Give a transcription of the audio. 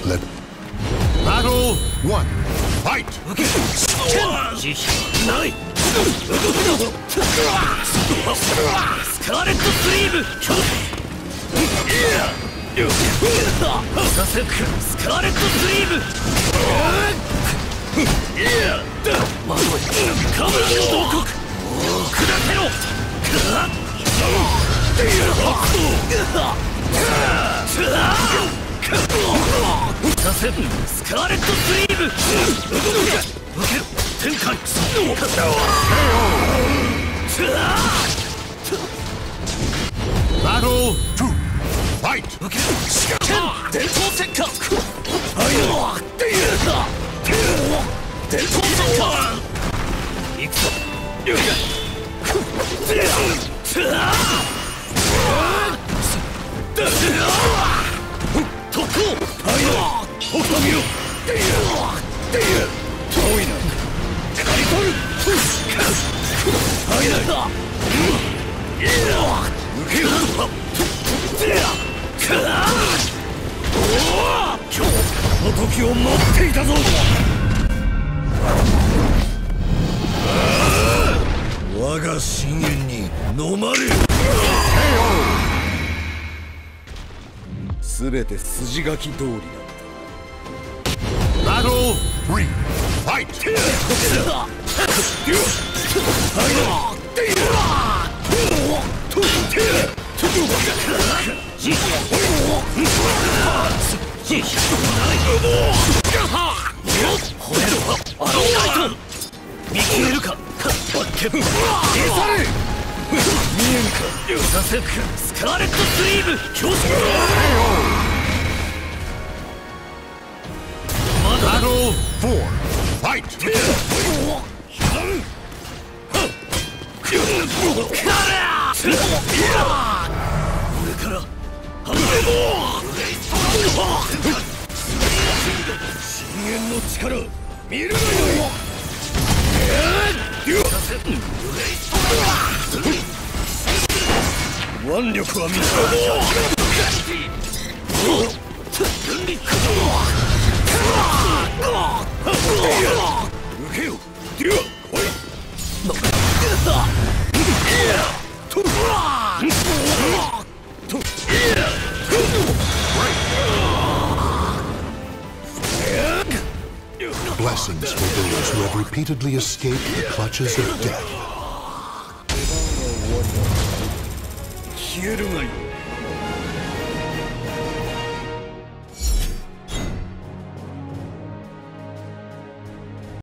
Let Battle 1. Fight! Battle 2. Fight!我が深淵に飲まれる。すべて筋書き通りだった。Battle 3. Fight! 見切れるか。スカーレットスリーブ強襲。Battle 4. Fight! 俺から深淵の力見るがよい。腕力は見つかる。受けよ。では来い。Blessings for those who have repeatedly escaped the clutches of death. 消えるがいい。